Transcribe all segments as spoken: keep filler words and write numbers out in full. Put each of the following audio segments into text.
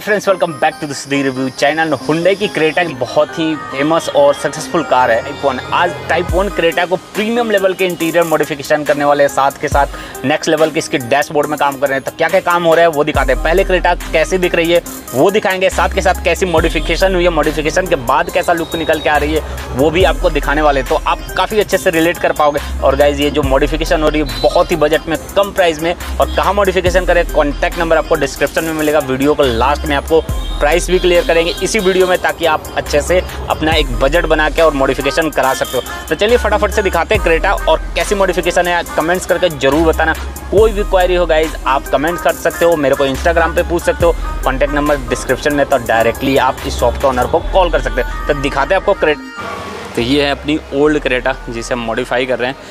Friends, welcome back to this review channel. Hyundai की Creta की बहुत ही फेमस और सक्सेसफुल कार है टाइप वन। आज टाइप वन क्रेटा को प्रीमियम लेवल के इंटीरियर मॉडिफिकेशन करने वाले हैं, साथ के साथ नेक्स्ट लेवल के इसके डैशबोर्ड में काम कर रहे हैं। तो क्या क्या काम हो रहा है वो दिखाते हैं। पहले क्रेटा कैसी दिख रही है वो दिखाएंगे, साथ के साथ कैसी मॉडिफिकेशन हुई है, मॉडिफिकेशन के बाद कैसा लुक निकल के आ रही है वो भी आपको दिखाने वाले, तो आप काफ़ी अच्छे से रिलेट कर पाओगे। और गाइज ये जो मॉडिफिकेशन हो रही है बहुत ही बजट में, कम प्राइस में, और कहाँ मॉडिफिकेशन करें कॉन्टैक्ट नंबर आपको डिस्क्रिप्शन में मिलेगा। वीडियो को लास्ट में आपको प्राइस भी क्लियर करेंगे इसी वीडियो में, ताकि आप अच्छे से अपना एक बजट बना के और मॉडिफिकेशन करा सकते हो। तो चलिए फटाफट से दिखाते हैं क्रेटा और कैसी मॉडिफिकेशन है। कमेंट्स करके जरूर बताना। कोई भी क्वेरी हो गाइज आप कमेंट कर सकते हो, मेरे को इंस्टाग्राम पे पूछ सकते हो, कॉन्टैक्ट नंबर डिस्क्रिप्शन में, तो डायरेक्टली आप इस शॉप के ओनर को कॉल कर सकते हो। तो दिखाते हैं आपको क्रेटा। तो ये है अपनी ओल्ड क्रेटा जिसे हम मॉडिफाई कर रहे हैं,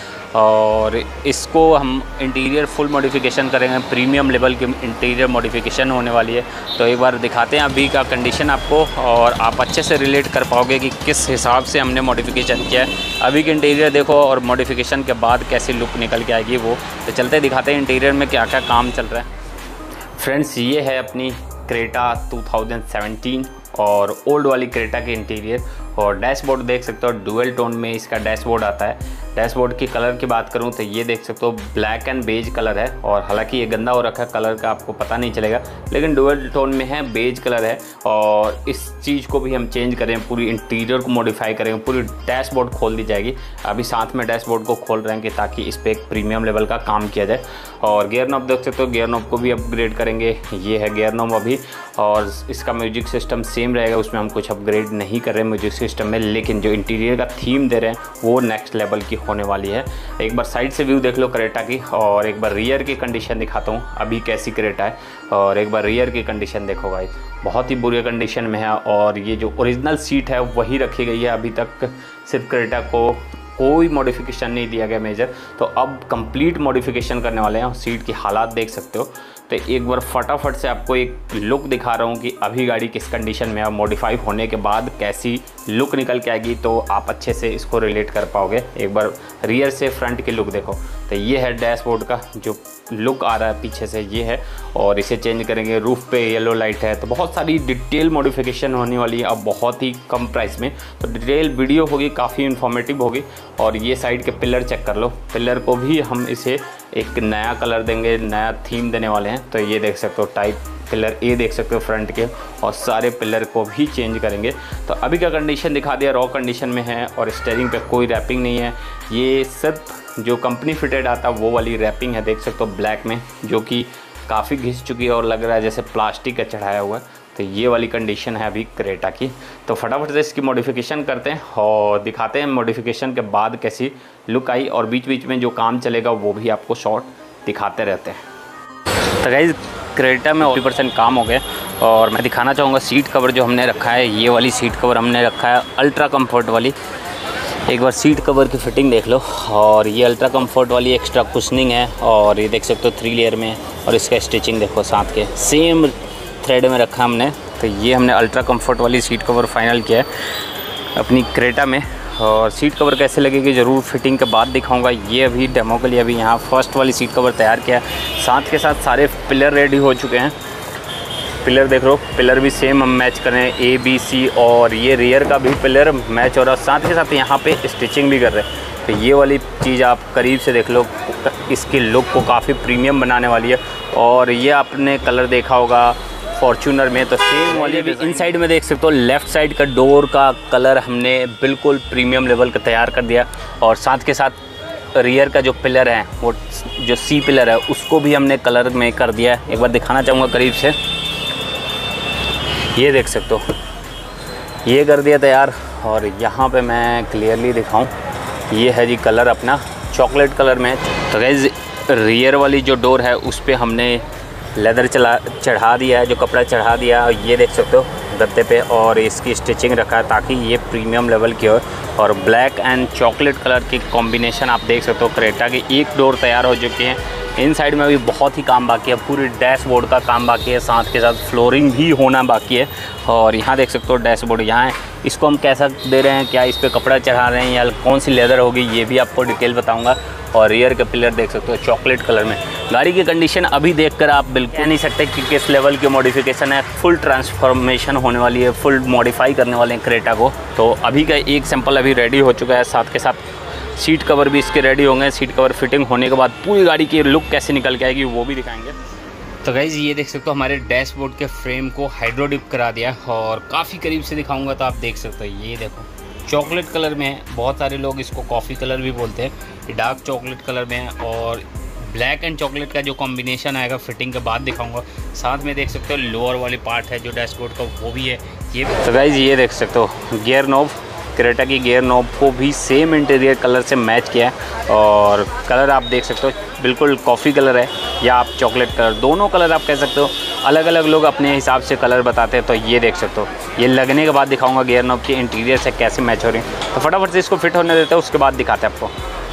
और इसको हम इंटीरियर फुल मॉडिफिकेशन करेंगे। प्रीमियम लेवल की इंटीरियर मॉडिफिकेशन होने वाली है। तो एक बार दिखाते हैं अभी का कंडीशन आपको, और आप अच्छे से रिलेट कर पाओगे कि किस हिसाब से हमने मॉडिफिकेशन किया है। अभी की इंटीरियर देखो और मॉडिफिकेशन के बाद कैसी लुक निकल के आएगी वो। तो चलते दिखाते हैं इंटीरियर में क्या क्या काम चल रहा है। फ्रेंड्स, ये है अपनी क्रेटा टू थाउजेंड सेवेंटीन और ओल्ड वाली क्रेटा के इंटीरियर। और डैशबोर्ड देख सकते हो डुअल टोन में इसका डैशबोर्ड आता है। डैशबोर्ड की कलर की बात करूं तो ये देख सकते हो ब्लैक एंड बेज कलर है, और हालांकि ये गंदा हो रखा है कलर का, आपको पता नहीं चलेगा, लेकिन डुअल टोन में है, बेज कलर है। और इस चीज़ को भी हम चेंज करें, पूरी इंटीरियर को मॉडिफाई करेंगे, पूरी डैशबोर्ड खोल दी जाएगी। अभी साथ में डैशबोर्ड को खोल रहे हैं कि ताकि इस पर एक प्रीमियम लेवल का काम किया जाए। और गियर नॉब देख सकते हो, गियर नॉब को भी अपग्रेड करेंगे। ये है गियर नॉब अभी, और इसका म्यूजिक सिस्टम सेम रहेगा, उसमें हम कुछ अपग्रेड नहीं कर रहे हैं म्यूजिक सिस्टम में, लेकिन जो इंटीरियर का थीम दे रहे हैं वो नेक्स्ट लेवल की होने वाली है। एक बार साइड से व्यू देख लो क्रेटा की, और एक बार रियर की कंडीशन दिखाता हूँ अभी कैसी क्रेटा है। और एक बार रियर की कंडीशन देखो भाई, बहुत ही बुरी कंडीशन में है। और ये जो ओरिजिनल सीट है वही रखी गई है, अभी तक सिर्फ क्रेटा को कोई मॉडिफिकेशन नहीं दिया गया मेजर। तो अब कंप्लीट मॉडिफिकेशन करने वाले हैं, सीट की हालात देख सकते हो। तो एक बार फटाफट से आपको एक लुक दिखा रहा हूँ कि अभी गाड़ी किस कंडीशन में है, मॉडिफाई होने के बाद कैसी लुक निकल के आएगी, तो आप अच्छे से इसको रिलेट कर पाओगे। एक बार रियर से फ्रंट की लुक देखो। तो ये है डैशबोर्ड का जो लुक आ रहा है पीछे से, ये है। और इसे चेंज करेंगे। रूफ पे येलो लाइट है। तो बहुत सारी डिटेल मॉडिफिकेशन होने वाली है अब बहुत ही कम प्राइस में। तो डिटेल वीडियो होगी, काफ़ी इन्फॉर्मेटिव होगी। और ये साइड के पिलर चेक कर लो, पिलर को भी हम इसे एक नया कलर देंगे, नया थीम देने वाले हैं। तो ये देख सकते हो टाइप पिलर ए देख सकते हो फ्रंट के, और सारे पिलर को भी चेंज करेंगे। तो अभी का कंडीशन दिखा दिया, रॉ कंडीशन में है। और स्टीयरिंग पे कोई रैपिंग नहीं है, ये सिर्फ जो कंपनी फिटेड आता वो वाली रैपिंग है, देख सकते हो ब्लैक में, जो कि काफ़ी घिस चुकी है और लग रहा है जैसे प्लास्टिक का चढ़ाया हुआ है। तो ये वाली कंडीशन है अभी क्रेटा की। तो फटाफट से इसकी मॉडिफिकेशन करते हैं और दिखाते हैं मॉडिफिकेशन के बाद कैसी लुक आई, और बीच बीच में जो काम चलेगा वो भी आपको शॉर्ट दिखाते रहते हैं। तो गाइस क्रेटा में अस्सी परसेंट काम हो गया, और मैं दिखाना चाहूँगा सीट कवर जो हमने रखा है। ये वाली सीट कवर हमने रखा है अल्ट्रा कम्फर्ट वाली। एक बार सीट कवर की फिटिंग देख लो, और ये अल्ट्रा कंफर्ट वाली एक्स्ट्रा कुशनिंग है, और ये देख सकते हो थ्री लेयर में। और इसका स्टिचिंग देखो साथ के सेम थ्रेड में रखा हमने। तो ये हमने अल्ट्रा कंफर्ट वाली सीट कवर फाइनल किया है अपनी क्रेटा में। और सीट कवर कैसे लगेगी ज़रूर फिटिंग के बाद दिखाऊंगा। ये अभी डेमो के लिए अभी यहाँ फर्स्ट वाली सीट कवर तैयार किया है। साथ के साथ सारे पिलर रेडी हो चुके हैं। पिलर देख लो, पिलर भी सेम हम मैच कर रहे हैं, ए बी सी। और ये रियर का भी पिलर मैच हो रहा है, साथ के साथ यहाँ पे स्टिचिंग भी कर रहे हैं। तो ये वाली चीज़ आप करीब से देख लो, इसकी लुक को काफ़ी प्रीमियम बनाने वाली है। और ये आपने कलर देखा होगा फॉर्च्यूनर में, तो सेम वाली भी इन साइड में देख सकते हो। लेफ़्ट साइड का डोर का कलर हमने बिल्कुल प्रीमियम लेवल का तैयार कर दिया। और साथ के साथ रियर का जो पिलर है, वो जो सी पिलर है, उसको भी हमने कलर में कर दिया है। एक बार दिखाना चाहूँगा करीब से, ये देख सकते हो, ये कर दिया तैयार। और यहाँ पे मैं क्लियरली दिखाऊं, ये है जी कलर अपना चॉकलेट कलर में। तो गाइस रियर वाली जो डोर है उस पर हमने लेदर चला चढ़ा दिया है, जो कपड़ा चढ़ा दिया है, ये देख सकते हो गद्दे पे। और इसकी स्टिचिंग रखा है ताकि ये प्रीमियम लेवल की हो। और ब्लैक एंड चॉकलेट कलर की कॉम्बिनेशन आप देख सकते हो। क्रेटा की एक डोर तैयार हो चुकी है, इन साइड में भी बहुत ही काम बाकी है, पूरी डैशबोर्ड का काम बाकी है, साथ के साथ फ्लोरिंग भी होना बाकी है। और यहाँ देख सकते हो डैशबोर्ड यहाँ है, इसको हम कैसा दे रहे हैं, क्या इस पर कपड़ा चढ़ा रहे हैं या कौन सी लेदर होगी, ये भी आपको डिटेल बताऊँगा। और रियर के पिलर देख सकते हो चॉकलेट कलर में। गाड़ी की कंडीशन अभी देखकर आप बिल्कुल कह नहीं सकते कि किस लेवल की मॉडिफिकेशन है, फुल ट्रांसफॉर्मेशन होने वाली है, फुल मॉडिफाई करने वाले हैं क्रेटा को। तो अभी का एक सैंपल अभी रेडी हो चुका है, साथ के साथ सीट कवर भी इसके रेडी होंगे। सीट कवर फिटिंग होने के बाद पूरी गाड़ी की लुक कैसे निकल के आएगी वो भी दिखाएंगे। तो गाइज़ ये देख सकते हो हमारे डैशबोर्ड के फ्रेम को हाइड्रो डिप करा दिया और काफ़ी करीब से दिखाऊंगा तो आप देख सकते हो। ये देखो चॉकलेट कलर में है, बहुत सारे लोग इसको कॉफ़ी कलर भी बोलते हैं, ये डार्क चॉकलेट कलर में है। और ब्लैक एंड चॉकलेट का जो कॉम्बिनेशन आएगा फिटिंग के बाद दिखाऊंगा। साथ में देख सकते हो लोअर वाली पार्ट है जो डैशबोर्ड का वो भी है ये। तो गाइज़ ये देख सकते हो गियर नॉब, क्रेटा की गियर नॉब को भी सेम इंटीरियर कलर से मैच किया है। और कलर आप देख सकते हो बिल्कुल कॉफ़ी कलर है या आप चॉकलेट कलर, दोनों कलर आप कह सकते हो। अलग अलग लोग अपने हिसाब से कलर बताते हैं। तो ये देख सकते हो, ये लगने के बाद दिखाऊंगा गियर नॉब के इंटीरियर से कैसे मैच हो रही है। तो फटाफट से इसको फिट होने देते हैं, उसके बाद दिखाते हैं आपको।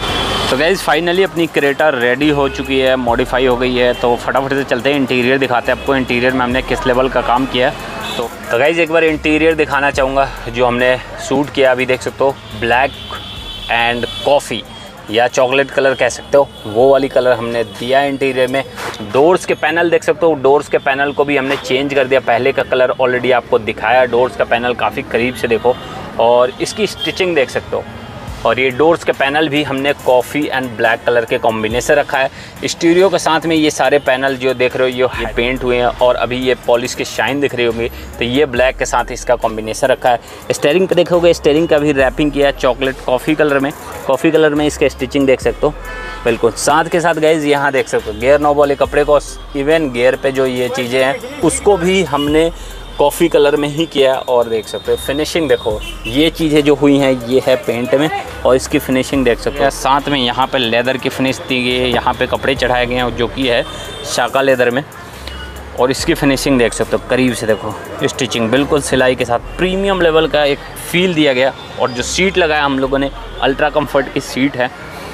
तो गाइज़ फाइनली अपनी क्रेटा रेडी हो चुकी है, मॉडिफाई हो गई है। तो फटाफट से चलते हैं, इंटीरियर दिखाते हैं आपको, इंटीरियर में हमने किस लेवल का काम किया है। तो, तो गाइज़ एक बार इंटीरियर दिखाना चाहूँगा जो हमने शूट किया। अभी देख सकते हो ब्लैक एंड कॉफ़ी या चॉकलेट कलर कह सकते हो, वो वाली कलर हमने दिया इंटीरियर में। डोर्स के पैनल देख सकते हो, डोर्स के पैनल को भी हमने चेंज कर दिया। पहले का कलर ऑलरेडी आपको दिखाया, डोर्स का पैनल काफ़ी करीब से देखो और इसकी स्टिचिंग देख सकते हो। और ये डोर्स के पैनल भी हमने कॉफ़ी एंड ब्लैक कलर के कॉम्बिनेशन रखा है। स्टीरियो के साथ में ये सारे पैनल जो देख रहे हो ये पेंट हुए हैं और अभी ये पॉलिश की शाइन दिख रही होगी, तो ये ब्लैक के साथ इसका कॉम्बिनेशन रखा है। स्टीयरिंग पे देखोगे, स्टीयरिंग का भी रैपिंग किया है चॉकलेट कॉफ़ी कलर में, कॉफ़ी कलर में इसके स्टिचिंग देख सकते हो बिल्कुल। साथ के साथ गाइज़ यहाँ देख सकते हो गियर नॉब वाले कपड़े को, इवन गियर पे जो ये चीज़ें हैं उसको भी हमने कॉफ़ी कलर में ही किया। और देख सकते हो फिनिशिंग देखो, ये चीज़ें जो हुई हैं ये है पेंट में और इसकी फिनिशिंग देख सकते हो। साथ में यहाँ पे लेदर की फिनिश दी गई है, यहाँ पे कपड़े चढ़ाए गए हैं जो कि है शाका लेदर में। और इसकी फिनिशिंग देख सकते हो करीब से देखो, स्टिचिंग बिल्कुल सिलाई के साथ प्रीमियम लेवल का एक फील दिया गया। और जो सीट लगाया हम लोगों ने अल्ट्रा कम्फर्ट की सीट है,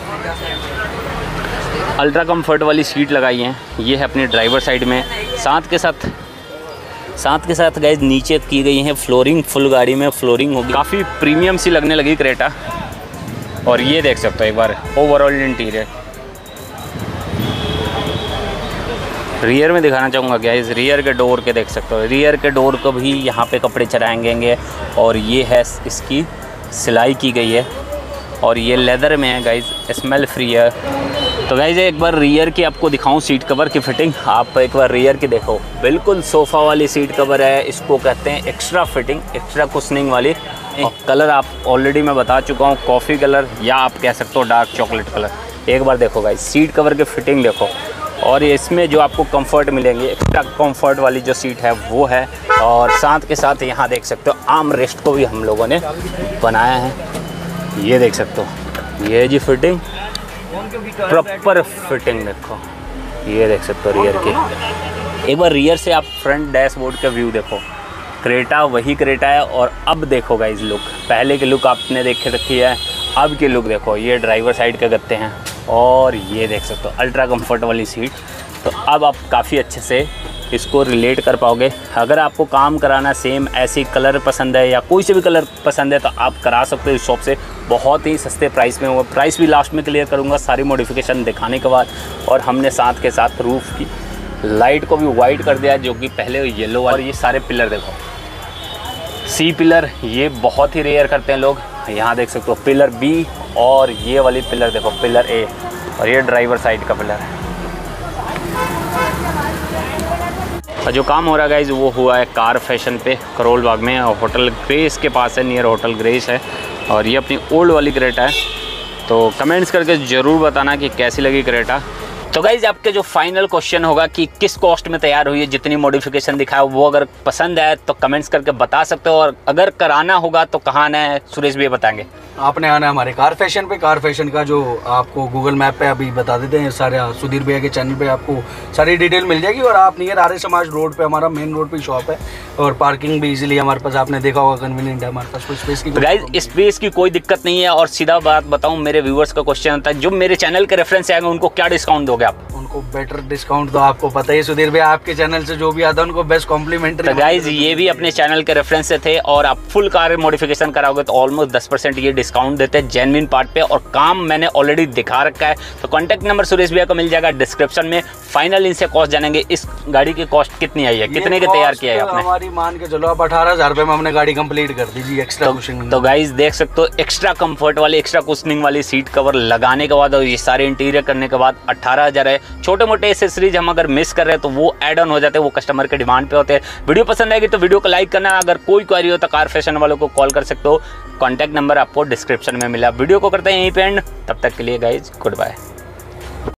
अल्ट्रा कम्फर्ट वाली सीट लगाई है। ये है अपनी ड्राइवर साइड में। साथ के साथ साथ के साथ गाइज नीचे की गई है फ्लोरिंग, फुल गाड़ी में फ्लोरिंग होगी, काफ़ी प्रीमियम सी लगने लगी क्रेटा। और ये देख सकते हो एक बार ओवरऑल इंटीरियर। रियर में दिखाना चाहूँगा गाइज, रियर के डोर के देख सकते हो, रियर के डोर को भी यहाँ पे कपड़े चढ़ाएंगे। और ये है इसकी सिलाई की गई है और ये लेदर में है गाइज, स्मेल फ्री है। तो गाइज एक बार रियर की आपको दिखाऊं सीट कवर की फिटिंग, आप एक बार रियर की देखो, बिल्कुल सोफ़ा वाली सीट कवर है। इसको कहते हैं एक्स्ट्रा फिटिंग, एक्स्ट्रा कुशनिंग वाली। और कलर आप ऑलरेडी मैं बता चुका हूँ, कॉफ़ी कलर या आप कह सकते हो डार्क चॉकलेट कलर। एक बार देखो गाइज सीट कवर की फिटिंग देखो। और इसमें जो आपको कंफर्ट मिलेंगे, एक्स्ट्रा कंफर्ट वाली जो सीट है वो है। और साथ के साथ यहाँ देख सकते हो आर्म रेस्ट को भी हम लोगों ने बनाया है, ये देख सकते हो। ये जी फिटिंग प्रॉपर फिटिंग देखो, ये देख सकते हो रियर की। एक बार रियर से आप फ्रंट डैशबोर्ड का व्यू देखो, क्रेटा वही क्रेटा है। और अब देखो गाइज लुक, पहले की लुक आपने देख रखी है, अब की लुक देखो। ये ड्राइवर साइड के गत्ते हैं और ये देख सकते हो अल्ट्रा कंफर्ट वाली सीट। तो अब आप काफ़ी अच्छे से इसको रिलेट कर पाओगे। अगर आपको काम कराना सेम ऐसी कलर पसंद है या कोई से भी कलर पसंद है तो आप करा सकते हो इस शॉप से, बहुत ही सस्ते प्राइस में। वो प्राइस भी लास्ट में क्लियर करूँगा सारी मॉडिफिकेशन दिखाने के बाद। और हमने साथ के साथ रूफ़ की लाइट को भी वाइट कर दिया जो कि पहले येलो। और ये सारे पिलर देखो, सी पिलर, ये बहुत ही रेयर करते हैं लोग। यहाँ देख सकते हो पिलर बी और ये वाली पिलर देखो पिलर ए। और ये ड्राइवर साइड का पिलर है। और जो काम हो रहा है गाइज वो हुआ है कार फैशन पे, करोल बाग में, और होटल ग्रेस के पास है, नियर होटल ग्रेस है। और ये अपनी ओल्ड वाली क्रेटा है। तो कमेंट्स करके ज़रूर बताना कि कैसी लगी क्रेटा। तो गाइज आपके जो फाइनल क्वेश्चन होगा कि किस कॉस्ट में तैयार हुई है, जितनी मॉडिफिकेशन दिखा है वो अगर पसंद है तो कमेंट्स करके बता सकते हो। और अगर कराना होगा तो कहाँ आना है सुरेश भी बताएंगे। आपने आना है हमारे कार फैशन पे। कार फैशन का जो आपको गूगल मैप पे अभी बता देते हैं, सारे सुधीर भैया के चैनल पे आपको सारी डिटेल मिल जाएगी। और आप नियर आर्य समाज रोड पे, हमारा मेन रोड पे शॉप है। और पार्किंग भी इजीली हमारे पास, आपने देखा होगा, कन्वीनियंट है हमारे पास, कोई स्पेस की। तो गाइज स्पेस की कोई दिक्कत नहीं है। और सीधा बात बताऊँ, मेरे व्यूअर्स का क्वेश्चन होता है, जो मेरे चैनल के रेफरेंस आएंगे उनको क्या डिस्काउंट दोगे आप? उनको आपको बेटर डिस्काउंट तो आपको पता ही सुधीर भाई, आपके चैनल से जो भी आता है उनको बेस्ट कॉम्प्लीमेंट्री। तो गाइज ये भी अपने चैनल के रेफरेंस से थे, और आप फुल कार मॉडिफिकेशन कराओगे तो ऑलमोस्ट दस परसेंट ये डिस्काउंट देते हैं जेन्युइन पार्ट पे, और काम मैंने ऑलरेडी दिखा रखा है। तो कॉन्टैक्ट नंबर सुरेश भैया को मिल जाएगा डिस्क्रिप्शन में। फाइनल इनसे कॉस्ट जानेंगे, इस गाड़ी की कॉस्ट कितनी आई है, कितने के तैयार किया है आपने? हमारी मान के चलो आप अठारह हजार रुपए में हमने गाड़ी कंप्लीट कर दी जी, एक्स्ट्रा कुशनिंग। तो गाइज देख सकते हो एक्स्ट्रा कंफर्ट वाली, एक्स्ट्रा कुशनिंग वाली सीट कवर लगाने के बाद और ये सारे इंटीरियर करने के बाद अठारह हजार है। छोटे मोटे एसेसरीज हम अगर मिस कर रहे हैं तो वो एड ऑन हो जाते हैं, वो कस्टमर के डिमांड पे होते हैं। वीडियो पसंद आएगी तो वीडियो को लाइक करना, अगर कोई क्वेरी हो तो कार फैशन वालों को कॉल कर सकते हो। कॉन्टैक्ट नंबर आपको डिस्क्रिप्शन में मिला। वीडियो को करते हैं यहीं पे एंड, तब तक के लिए गाइज गुड बाय।